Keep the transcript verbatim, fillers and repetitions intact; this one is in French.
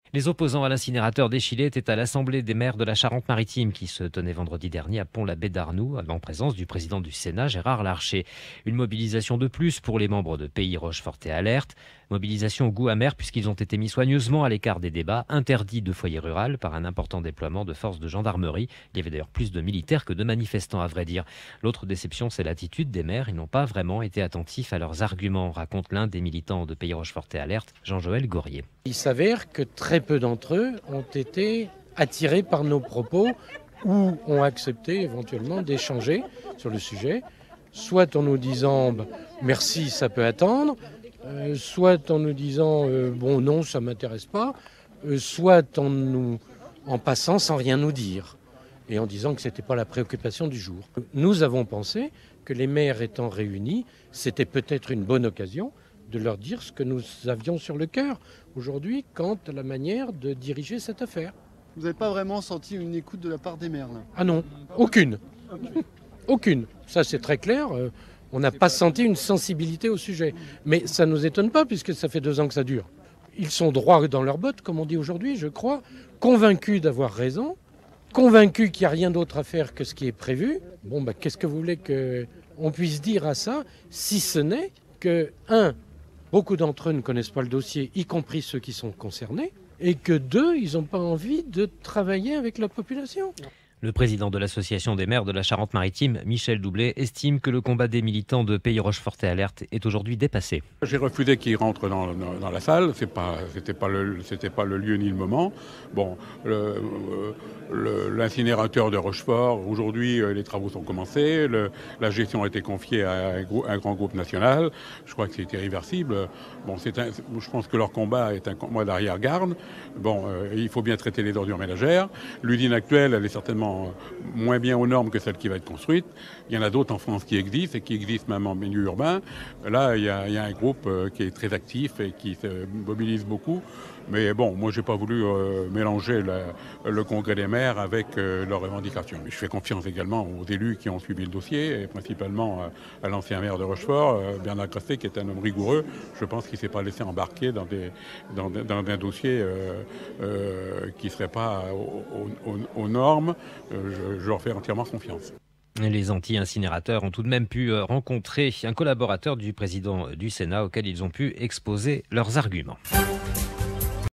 Les opposants à l'incinérateur d'Échillé étaient à l'Assemblée des maires de la Charente-Maritime qui se tenait vendredi dernier à Pont-l'Abbé-d'Arnoux en présence du président du Sénat, Gérard Larcher. Une mobilisation de plus pour les membres de Pays Rochefort et Alerte. Mobilisation au goût amer puisqu'ils ont été mis soigneusement à l'écart des débats, interdits de foyer rural par un important déploiement de forces de gendarmerie. Il y avait d'ailleurs plus de militaires que de manifestants à vrai dire. L'autre déception, c'est l'attitude des maires. Ils n'ont pas vraiment été attentifs à leurs arguments, raconte l'un des militants de Pays Rochefort et Alerte, Jean-Joël Gaurier. Il s'avère que très peu d'entre eux ont été attirés par nos propos ou ont accepté éventuellement d'échanger sur le sujet, soit en nous disant bah, « merci, ça peut attendre », euh, soit en nous disant euh, « bon non, ça ne m'intéresse pas euh, », soit en, nous, en passant sans rien nous dire et en disant que ce n'était pas la préoccupation du jour. Nous avons pensé que les maires étant réunis, c'était peut-être une bonne occasion de leur dire ce que nous avions sur le cœur aujourd'hui quant à la manière de diriger cette affaire. Vous n'avez pas vraiment senti une écoute de la part des maires là? Ah non, aucune. Aucune. Ça c'est très clair. On n'a pas senti une sensibilité au sujet. Mais ça ne nous étonne pas puisque ça fait deux ans que ça dure. Ils sont droits dans leurs bottes, comme on dit aujourd'hui, je crois, convaincus d'avoir raison, convaincus qu'il n'y a rien d'autre à faire que ce qui est prévu. Bon, bah, qu'est-ce que vous voulez qu'on puisse dire à ça, si ce n'est que, un, beaucoup d'entre eux ne connaissent pas le dossier, y compris ceux qui sont concernés, et que deux, ils n'ont pas envie de travailler avec la population. Le président de l'association des maires de la Charente-Maritime, Michel Doublet, estime que le combat des militants de Pays Rochefort et Alerte est aujourd'hui dépassé. J'ai refusé qu'ils rentrent dans, dans, dans la salle, c'est pas, c'était pas le, c'était pas le lieu ni le moment. Bon, le, le, l'incinérateur de Rochefort, aujourd'hui, les travaux sont commencés, le, la gestion a été confiée à un, un grand groupe national. Je crois que c'est irréversible. Bon, c'est un, je pense que leur combat est un combat d'arrière-garde. Bon, euh, il faut bien traiter les ordures ménagères. L'usine actuelle, elle est certainement moins bien aux normes que celle qui va être construite. Il y en a d'autres en France qui existent et qui existent même en milieu urbain. Là, il y a, il y a un groupe qui est très actif et qui se mobilise beaucoup. Mais bon, moi, j'ai pas voulu euh, mélanger le, le congrès des maires avec euh, leurs revendications. Mais je fais confiance également aux élus qui ont suivi le dossier, et principalement euh, à l'ancien maire de Rochefort, euh, Bernard Grasset, qui est un homme rigoureux. Je pense qu'il ne s'est pas laissé embarquer dans, des, dans, dans un dossier euh, euh, qui ne serait pas aux, aux, aux normes. Euh, je, je leur fais entièrement confiance. Les anti-incinérateurs ont tout de même pu rencontrer un collaborateur du président du Sénat auquel ils ont pu exposer leurs arguments.